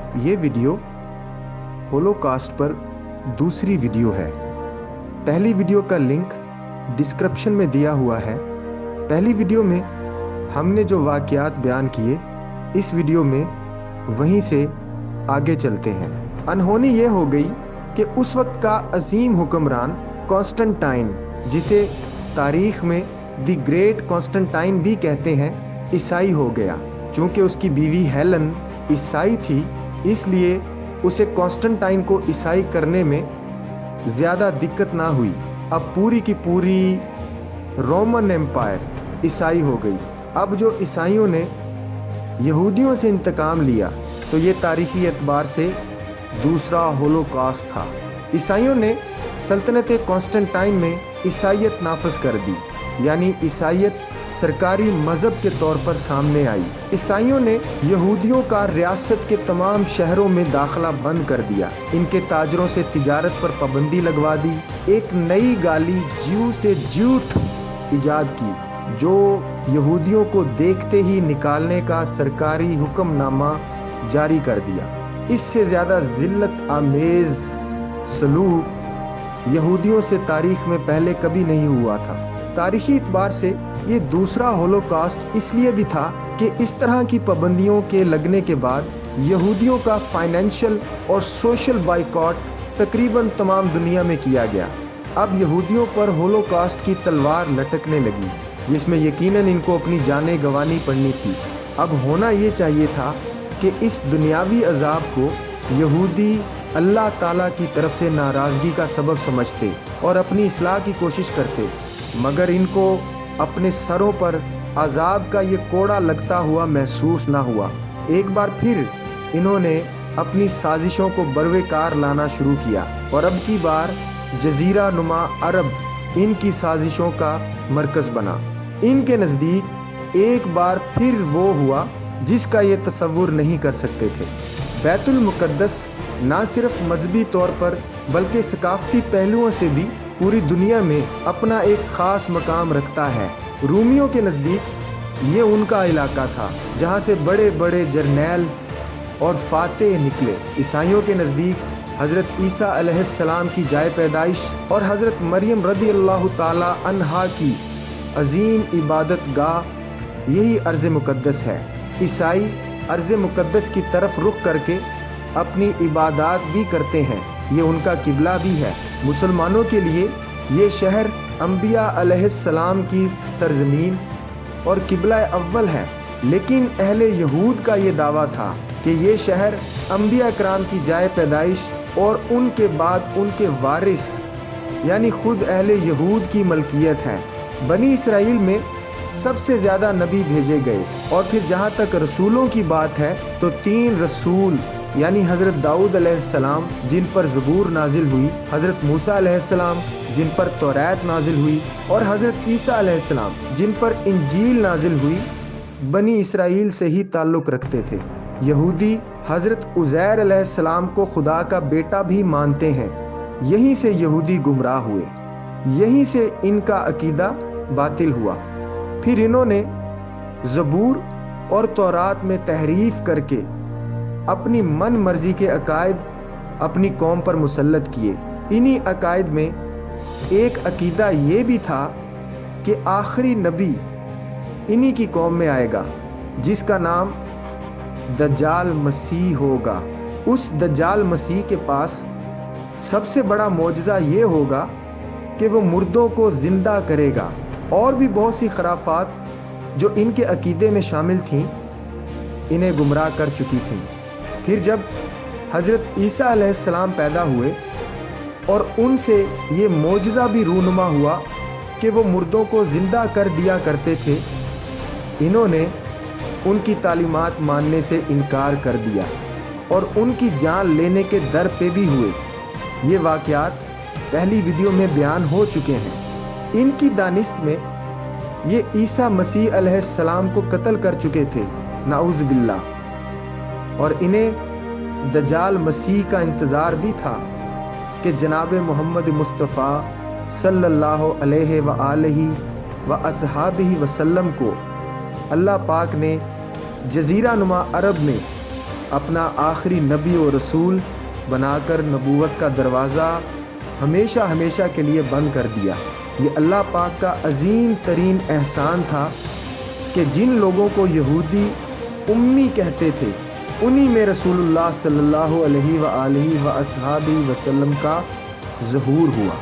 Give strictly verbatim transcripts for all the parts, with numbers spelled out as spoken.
یہ video holocaust پر دوسری video ہے۔ پہلی ویڈیو کا لنک ڈسکرپشن میں دیا ہوا ہے۔ پہلی ویڈیو میں ہم نے جو واقعات بیان کیے، اس ویڈیو میں وہیں سے آگے چلتے ہیں۔ انہونی یہ ہو گئی کہ اس وقت کا عظیم حکمران کانسٹنٹائن، جسے تاریخ میں دی گریٹ کانسٹنٹائن بھی کہتے ہیں، عیسائی ہو گیا۔ چونکہ اس کی بیوی ہیلن عیسائی تھی، اس لیے اسے کانسٹنٹائن کو عیسائی کرنے میں زیادہ دقت نہ ہوئی۔ اب پوری کی پوری رومن ایمپائر عیسائی ہو گئی۔ اب جو عیسائیوں نے یہودیوں سے انتقام لیا، تو یہ تاریخی اعتبار سے دوسرا ہولوکاسٹ تھا۔ عیسائیوں نے سلطنت کانسٹنٹائن میں عیسائیت نافذ کر دی، یعنی عیسائیت سرکاری مذہب کے طور پر سامنے آئی۔ عیسائیوں نے یہودیوں کا ریاست کے تمام شہروں میں داخلہ بند کر دیا، ان کے تاجروں سے تجارت پر پابندی لگوا دی۔ ایک نئی گالی جیو سے جھوٹ ایجاد کی، جو یہودیوں کو دیکھتے ہی نکالنے کا سرکاری حکم نامہ جاری کر دیا۔ اس سے زیادہ ذلت آمیز سلوک یہودیوں سے تاریخ میں پہلے کبھی نہیں ہوا تھا۔ تاریخی اعتبار سے یہ دوسرا ہولوکاسٹ اس لیے بھی تھا کہ اس طرح کی پابندیوں کے لگنے کے بعد یہودیوں کا فائنینشل اور سوشل بائیکاٹ تقریباً تمام دنیا میں کیا گیا۔ اب یہودیوں پر ہولوکاسٹ کی تلوار لٹکنے لگی، جس میں یقیناً ان کو اپنی جانیں گنوانی پڑنی تھی۔ اب ہونا یہ چاہیے تھا کہ اس دنیاوی عذاب کو یہودی اللہ تعالیٰ کی طرف سے ناراضگی کا سبب سمجھتے اور اپنی اصلاح کی کوشش کرتے، مگر ان کو اپنے سروں پر عذاب کا یہ کوڑا لگتا ہوا محسوس نہ ہوا۔ ایک بار پھر انہوں نے اپنی سازشوں کو بروے کار لانا شروع کیا، اور اب کی بار جزیرہ نما عرب ان کی سازشوں کا مرکز بنا۔ ان کے نزدیک ایک بار پھر وہ ہوا جس کا یہ تصور نہیں کر سکتے تھے۔ بیت المقدس نہ صرف مذہبی طور پر بلکہ ثقافتی پہلوؤں سے بھی پوری دنیا میں اپنا ایک خاص مقام رکھتا ہے۔ رومیوں کے نزدیک یہ ان کا علاقہ تھا جہاں سے بڑے بڑے جرنیل اور فاتح نکلے۔ عیسائیوں کے نزدیک حضرت عیسیٰ علیہ السلام کی جائے پیدائش اور حضرت مریم رضی اللہ تعالی عنہا کی عظیم عبادت گاہ یہی ارض مقدس ہے۔ عیسائی ارض مقدس کی طرف رخ کر کے اپنی عبادات بھی کرتے ہیں، یہ ان کا قبلہ بھی ہے۔ مسلمانوں کے لیے یہ شہر انبیاء علیہ السلام کی سرزمین اور قبلہ اول ہے، لیکن اہل یہود کا یہ دعویٰ تھا کہ یہ شہر انبیاء کرام کی جائے پیدائش اور ان کے بعد ان کے وارث یعنی خود اہل یہود کی ملکیت ہے۔ بنی اسرائیل میں سب سے زیادہ نبی بھیجے گئے، اور پھر جہاں تک رسولوں کی بات ہے تو تین رسول یعنی حضرت داؤد علیہ السلام جن پر زبور نازل ہوئی، حضرت موسیٰ علیہ السلام جن پر توریت نازل ہوئی، اور حضرت عیسیٰ علیہ السلام جن پر انجیل نازل ہوئی، بنی اسرائیل سے ہی تعلق رکھتے تھے۔ یہودی حضرت عزیر علیہ السلام کو خدا کا بیٹا بھی مانتے ہیں۔ یہیں سے یہودی گمراہ ہوئے، یہیں سے ان کا عقیدہ باطل ہوا۔ پھر انہوں نے زبور اور تورات میں تحریف کر کے اپنی من مرضی کے عقائد اپنی قوم پر مسلط کیے۔ انہی عقائد میں ایک عقیدہ یہ بھی تھا کہ آخری نبی انہی کی قوم میں آئے گا، جس کا نام دجال مسیح ہوگا۔ اس دجال مسیح کے پاس سب سے بڑا معجزہ یہ ہوگا کہ وہ مردوں کو زندہ کرے گا، اور بھی بہت سی خرافات جو ان کے عقیدے میں شامل تھیں انہیں گمراہ کر چکی تھیں۔ پھر جب حضرت عیسیٰ علیہ السلام پیدا ہوئے اور ان سے یہ معجزہ بھی رونما ہوا کہ وہ مردوں کو زندہ کر دیا کرتے تھے، انہوں نے ان کی تعلیمات ماننے سے انکار کر دیا اور ان کی جان لینے کے در پہ بھی ہوئے۔ یہ واقعات پہلی ویڈیو میں بیان ہو چکے ہیں۔ ان کی دانست میں یہ عیسیٰ مسیح علیہ السلام کو قتل کر چکے تھے، نعوذ باللہ، اور انہیں دجال مسیح کا انتظار بھی تھا کہ جناب محمد مصطفیٰ صلی اللہ علیہ وآلہ وَأَصْحَابِهِ وسلم کو اللہ پاک نے جزیرہ نما عرب میں اپنا آخری نبی و رسول بنا کر نبوت کا دروازہ ہمیشہ ہمیشہ کے لیے بند کر دیا۔ یہ اللہ پاک کا عظیم ترین احسان تھا کہ جن لوگوں کو یہودی امی کہتے تھے انہی میں رسول اللہ صلی اللہ علیہ وآلہ وآصحابہ وسلم کا ظہور ہوا۔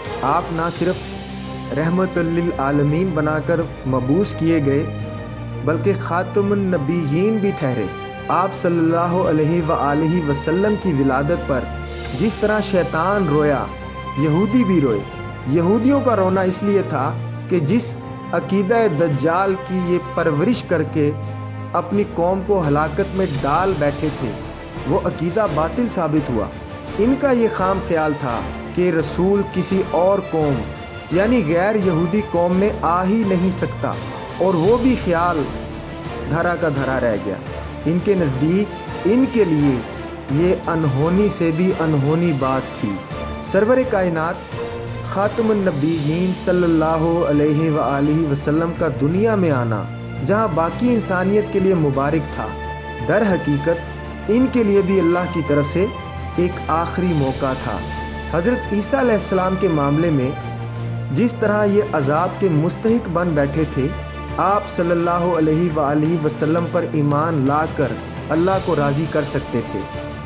آپ نہ صرف رحمت للعالمین بنا کر مبعوث کیے گئے بلکہ خاتم النبیین بھی ٹھہرے۔ آپ صلی اللہ علیہ وآلہ وسلم کی ولادت پر جس طرح شیطان رویا یہودی بھی روئے۔ یہودیوں کا رونا اس لیے تھا کہ جس عقیدہ دجال کی یہ پرورش کر کے اپنی قوم کو ہلاکت میں ڈال بیٹھے تھے وہ عقیدہ باطل ثابت ہوا۔ ان کا یہ خام خیال تھا کہ رسول کسی اور قوم یعنی غیر یہودی قوم میں آ ہی نہیں سکتا، اور وہ بھی خیال دھرا کا دھرا رہ گیا۔ ان کے نزدیک ان کے لیے یہ انہونی سے بھی انہونی بات تھی۔ سرور کائنات خاتم النبیین صلی اللہ علیہ وآلہ وسلم کا دنیا میں آنا جہاں باقی انسانیت کے لیے مبارک تھا، در حقیقت ان کے لیے بھی اللہ کی طرف سے ایک آخری موقع تھا۔ حضرت عیسیٰ علیہ السلام کے معاملے میں جس طرح یہ عذاب کے مستحق بن بیٹھے تھے، آپ صلی اللہ علیہ وآلہ وسلم پر ایمان لا کر اللہ کو راضی کر سکتے تھے،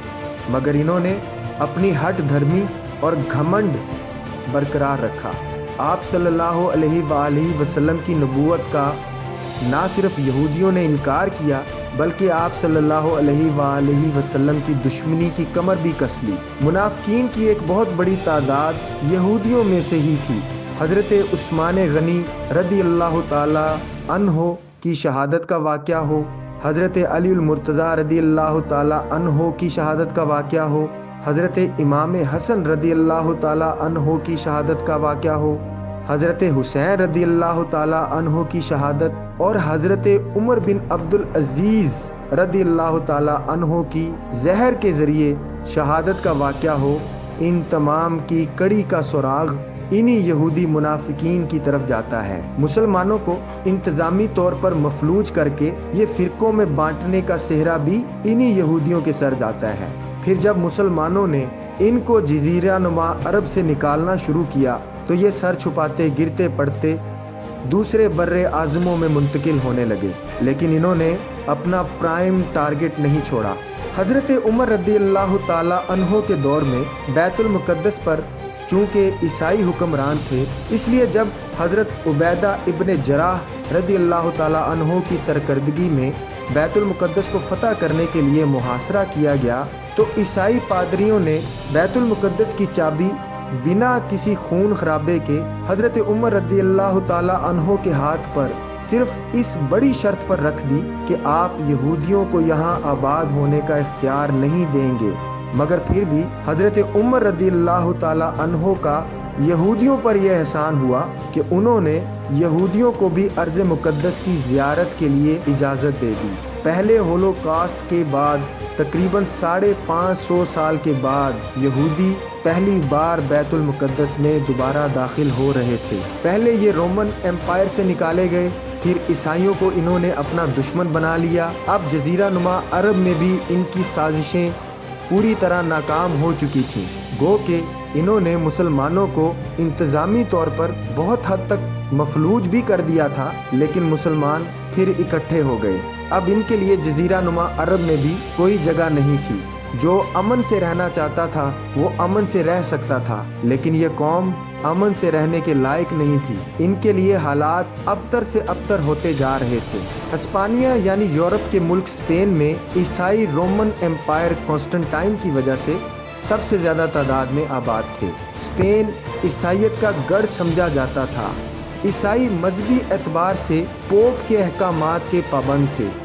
مگر انہوں نے اپنی ہٹ دھرمی اور گھمنڈ برقرار رکھا۔ آپ صلی اللہ علیہ وآلہ وسلم کی نبوت کا نہ صرف یہودیوں نے انکار کیا بلکہ آپ صلی اللہ علیہ وآلہ وسلم کی دشمنی کی کمر بھی کس لی۔ منافقین کی ایک بہت بڑی تعداد یہودیوں میں سے ہی تھی۔ حضرت عثمان غنی رضی اللہ تعالی عنہ کی شہادت کا واقعہ ہو، حضرت علی المرتضیٰ رضی اللہ تعالی عنہ کی شہادت کا واقعہ ہو، حضرت امام حسن رضی اللہ تعالی عنہ کی شہادت کا واقعہ ہو، حضرت حسین رضی اللہ تعالی عنہ کی شہادت، اور حضرت عمر بن عبد العزیز رضی اللہ تعالی عنہ کی زہر کے ذریعے شہادت کا واقعہ ہو، ان تمام کی کڑی کا سراغ انہی یہودی منافقین کی طرف جاتا ہے۔ مسلمانوں کو انتظامی طور پر مفلوج کر کے یہ فرقوں میں بانٹنے کا سہرا بھی انہی یہودیوں کے سر جاتا ہے۔ پھر جب مسلمانوں نے ان کو جزیرہ نما عرب سے نکالنا شروع کیا تو یہ سر چھپاتے گرتے پڑتے دوسرے بر اعظموں میں منتقل ہونے لگے، لیکن انہوں نے اپنا پرائم ٹارگٹ نہیں چھوڑا۔ حضرت عمر رضی اللہ تعالی عنہ کے دور میں بیت المقدس پر چونکہ عیسائی حکمران تھے، اس لیے جب حضرت عبیدہ ابن جراح رضی اللہ تعالی عنہ کی سرکردگی میں بیت المقدس کو فتح کرنے کے لیے محاصرہ کیا گیا تو عیسائی پادریوں نے بیت المقدس کی چابی بنا کسی خون خرابے کے حضرت عمر رضی اللہ تعالی عنہ کے ہاتھ پر صرف اس بڑی شرط پر رکھ دی کہ آپ یہودیوں کو یہاں آباد ہونے کا اختیار نہیں دیں گے، مگر پھر بھی حضرت عمر رضی اللہ تعالی عنہ کا یہودیوں پر یہ احسان ہوا کہ انہوں نے یہودیوں کو بھی ارض مقدس کی زیارت کے لیے اجازت دے دی۔ پہلے ہولوکاسٹ کے بعد تقریباً ساڑھے پانچ سو سال کے بعد یہودی پہلی بار بیت المقدس میں دوبارہ داخل ہو رہے تھے۔ پہلے یہ رومن ایمپائر سے نکالے گئے، پھر عیسائیوں کو انہوں نے اپنا دشمن بنا لیا۔ اب جزیرہ نما عرب میں بھی ان کی سازشیں پوری طرح ناکام ہو چکی تھیں، گو کہ انہوں نے مسلمانوں کو انتظامی طور پر بہت حد تک مفلوج بھی کر دیا تھا، لیکن مسلمان پھر اکٹھے ہو گئے۔ اب ان کے لیے جزیرہ نما عرب میں بھی کوئی جگہ نہیں تھی۔ جو امن سے رہنا چاہتا تھا وہ امن سے رہ سکتا تھا، لیکن یہ قوم امن سے رہنے کے لائق نہیں تھی۔ ان کے لیے حالات ابتر سے ابتر ہوتے جا رہے تھے۔ ہسپانیہ یعنی یورپ کے ملک اسپین میں عیسائی رومن ایمپائر کانسٹنٹائن کی وجہ سے سب سے زیادہ تعداد میں آباد تھے۔ اسپین عیسائیت کا گڑھ سمجھا جاتا تھا۔ عیسائی مذہبی اعتبار سے پوپ کے احکامات کے پابند تھے۔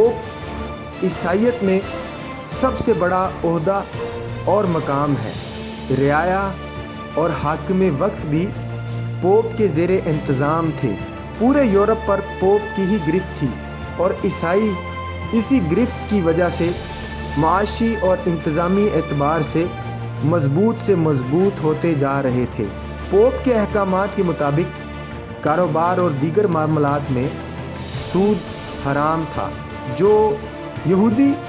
پوپ عیسائیت میں سب سے بڑا عہدہ اور مقام ہے۔ رعایا اور حاکم وقت بھی پوپ کے زیر انتظام تھے۔ پورے یورپ پر پوپ کی ہی گرفت تھی اور عیسائی اسی گرفت کی وجہ سے معاشی اور انتظامی اعتبار سے مضبوط سے مضبوط ہوتے جا رہے تھے۔ پوپ کے احکامات کے مطابق کاروبار اور دیگر معاملات میں سود حرام تھا۔ جو یہودی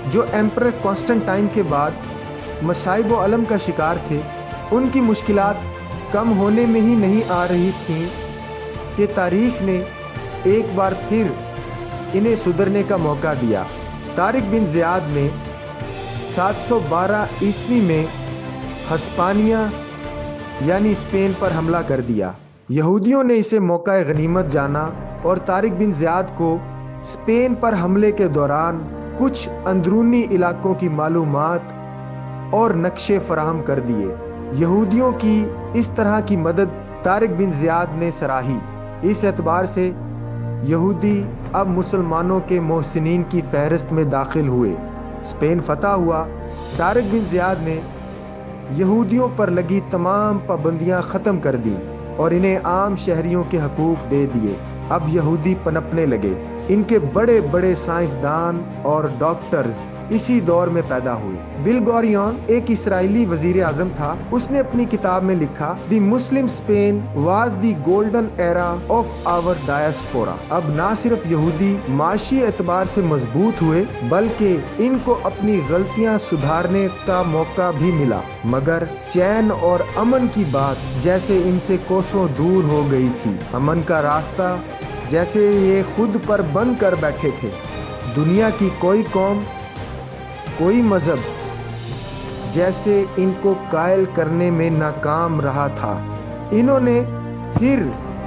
جو ایمپرر کانسٹنٹائن کے بعد مصائب و الم کا شکار تھے، ان کی مشکلات کم ہونے میں ہی نہیں آ رہی تھیں کہ تاریخ نے ایک بار پھر انہیں سدھرنے کا موقع دیا۔ طارق بن زیاد نے سات سو بارہ عیسوی میں ہسپانیہ یعنی اسپین پر حملہ کر دیا۔ یہودیوں نے اسے موقع غنیمت جانا اور طارق بن زیاد کو اسپین پر حملے کے دوران کچھ اندرونی علاقوں کی معلومات اور نقشے فراہم کر دیے۔ یہودیوں کی اس طرح کی مدد طارق بن زیاد نے سراہی۔ اس اعتبار سے یہودی اب مسلمانوں کے محسنین کی فہرست میں داخل ہوئے۔ اسپین فتح ہوا۔ طارق بن زیاد نے یہودیوں پر لگی تمام پابندیاں ختم کر دیں اور انہیں عام شہریوں کے حقوق دے دیے۔ اب یہودی پنپنے لگے۔ ان کے بڑے بڑے سائنسدان اور ڈاکٹرز اسی دور میں پیدا ہوئے۔ بل گوریون ایک اسرائیلی وزیر اعظم تھا۔ اس نے اپنی کتاب میں لکھا، the Muslim Spain was the golden era of our diaspora. اب نہ صرف یہودی معاشی اعتبار سے مضبوط ہوئے بلکہ ان کو اپنی غلطیاں سدھارنے کا موقع بھی ملا، مگر چین اور امن کی بات جیسے ان سے کوسوں دور ہو گئی تھی۔ امن کا راستہ جیسے یہ خود پر بند کر بیٹھے تھے۔ دنیا کی کوئی قوم، کوئی مذہب جیسے ان کو قائل کرنے میں ناکام رہا تھا۔ انہوں نے پھر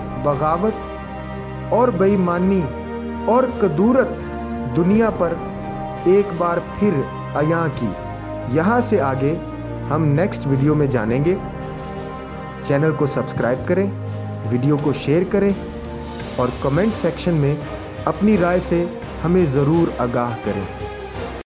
بغاوت اور بے ایمانی اور کدورت دنیا پر ایک بار پھر عیاں کی۔ یہاں سے آگے ہم نیکسٹ ویڈیو میں جانیں گے۔ چینل کو سبسکرائب کریں، ویڈیو کو شیئر کریں اور کمنٹ سیکشن میں اپنی رائے سے ہمیں ضرور آگاہ کریں۔